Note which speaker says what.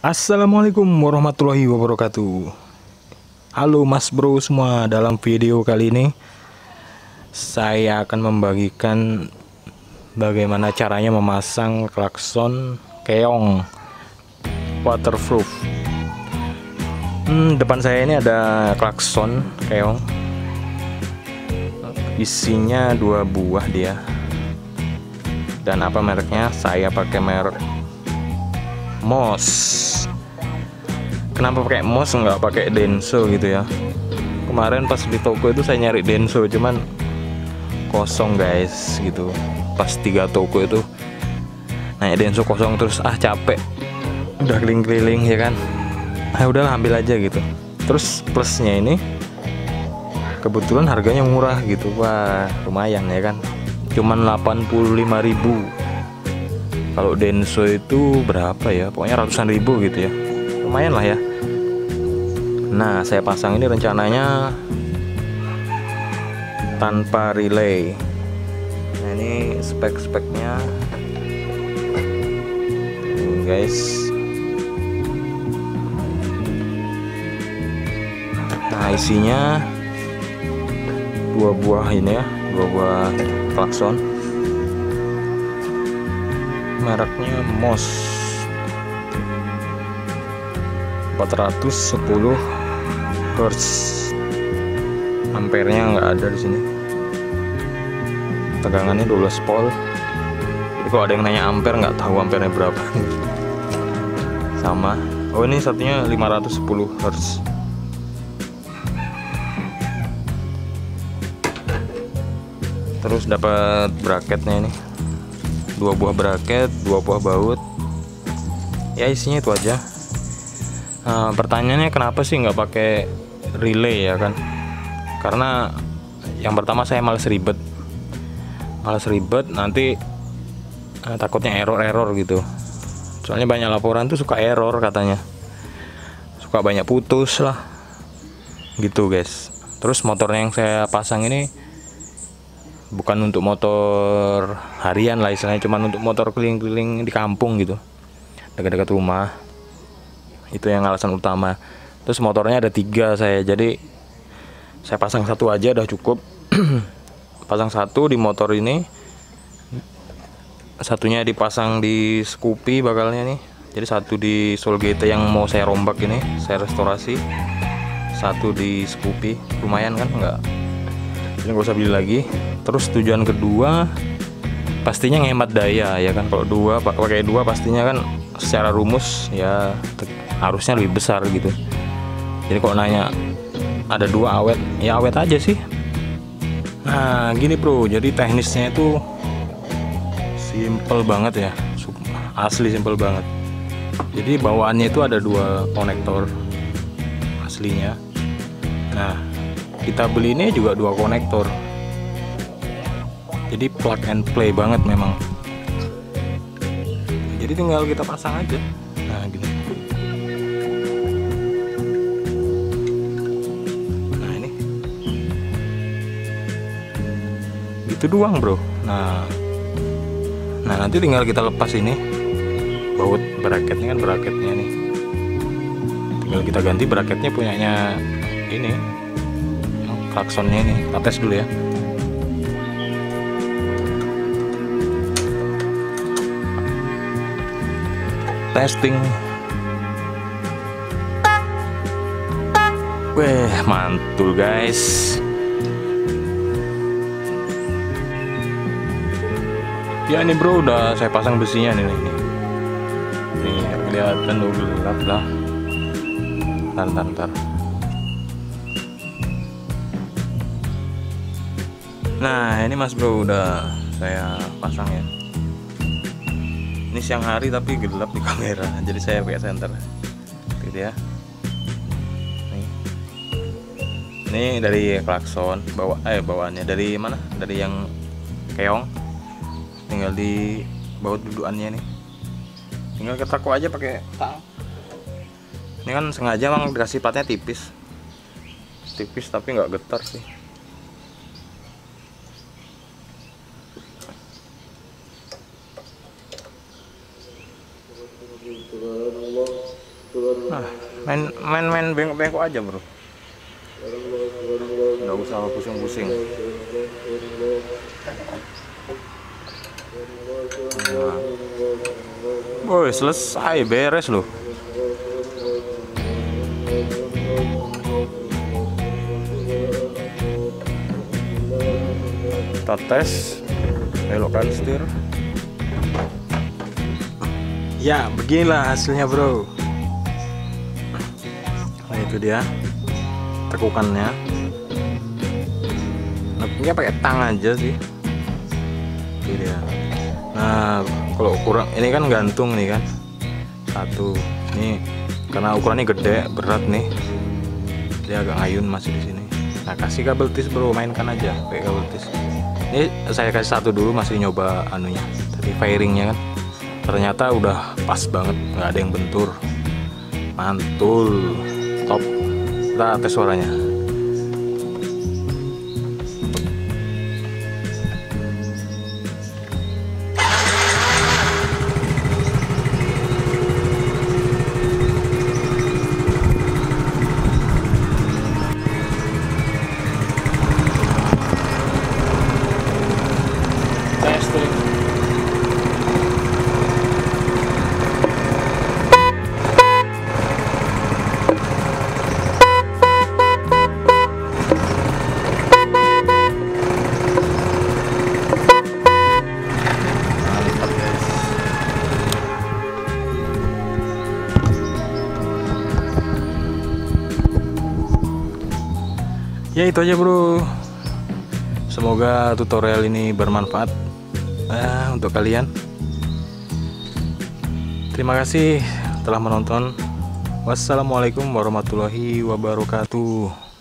Speaker 1: Assalamualaikum warahmatullahi wabarakatuh. Halo mas bro semua, dalam video kali ini saya akan membagikan bagaimana caranya memasang klakson keong waterproof. Depan saya ini ada klakson keong, isinya 2 buah dia. Dan apa mereknya? Saya pakai merek Moss. Kenapa pakai Moss nggak pakai Denso gitu ya? Kemarin pas di toko itu saya nyari Denso, cuman kosong guys gitu. Pas 3 toko itu nanya Denso kosong, terus capek, udah keliling-keliling ya kan, udahlah ambil aja gitu. Terus plusnya ini kebetulan harganya murah gitu. Wah lumayan ya kan, cuman 85.000. Kalau Denso itu berapa ya, pokoknya ratusan ribu gitu ya, lumayan lah ya. Nah saya pasang ini rencananya tanpa relay. Nah ini spek-speknya guys. Nah isinya 2 buah ini ya, 2 buah klakson, mereknya Moss 410 Hz. Ampernya nggak ada di sini. Tegangannya 12 volt. Jadi kalau ada yang nanya ampere, nggak tahu ampernya berapa. Sama. Oh ini satunya 510 Hz. Terus dapat bracketnya ini, 2 buah bracket, 2 buah baut. Ya isinya itu aja. Pertanyaannya kenapa sih nggak pakai relay ya kan? Karena yang pertama saya males ribet nanti, takutnya error gitu. Soalnya banyak laporan tuh suka error katanya, suka banyak putus lah gitu guys. Terus motornya yang saya pasang ini bukan untuk motor harian lah istilahnya, cuman untuk motor keliling-keliling di kampung gitu, dekat-dekat rumah. Itu yang alasan utama. Terus motornya ada 3 saya, jadi saya pasang 1 aja udah cukup. Pasang 1 di motor ini, satunya dipasang di Scoopy bakalnya nih. Jadi 1 di Soul GT yang mau saya rombak ini, saya restorasi. 1 di Scoopy, lumayan kan, nggak usah beli lagi. Terus tujuan kedua pastinya ngehemat daya ya kan. Kalau pakai 2 pastinya kan secara rumus ya harusnya lebih besar gitu. Jadi kalau nanya ada 2 awet, ya awet aja sih. Nah gini bro, jadi teknisnya itu simple banget ya, asli simple banget. Jadi bawaannya itu ada 2 konektor aslinya. Nah kita beli ini juga 2 konektor, jadi plug and play banget memang. Jadi tinggal kita pasang aja. Nah gini. Nah ini gitu doang bro. Nah nanti tinggal kita lepas ini baut bracketnya, kan bracketnya nih tinggal kita ganti bracketnya punyanya ini, klaksonnya ini. Kita tes dulu ya. Testing. Weh mantul guys. Ya ini bro udah saya pasang besinya nih kelihatan udah gelap lah. Ntar. Nah ini mas bro udah saya pasang ya. Ini siang hari tapi gelap di kamera, jadi saya pakai senter gitu ya. Ini dari klakson bawaannya dari mana? Dari yang keong. Tinggal di baut dudukannya nih, tinggal kita kok aja pakai tang. Ini kan sengaja emang dikasih platnya tipis tapi nggak getar sih. Nah, main bengkok-bengkok aja bro, nggak usah pusing-pusing. Nah. Woi, selesai, beres loh. Kita tes, belokkan setir. Ya, beginilah hasilnya bro. Nah itu dia tekukannya. Nepungnya pakai tang aja sih. Itu dia. Nah kalau kurang ini kan gantung nih kan. Satu. Ini karena ukurannya gede, berat nih. Dia agak ngayun masih di sini. Nah kasih kabel tis bro, mainkan aja pakai kabel tis. Ini saya kasih satu dulu, masih nyoba anunya tadi fairingnya kan, ternyata udah pas banget, nggak ada yang bentur, mantul, top. Kita tes suaranya. Ya itu aja bro, semoga tutorial ini bermanfaat untuk kalian. Terima kasih telah menonton. Wassalamualaikum warahmatullahi wabarakatuh.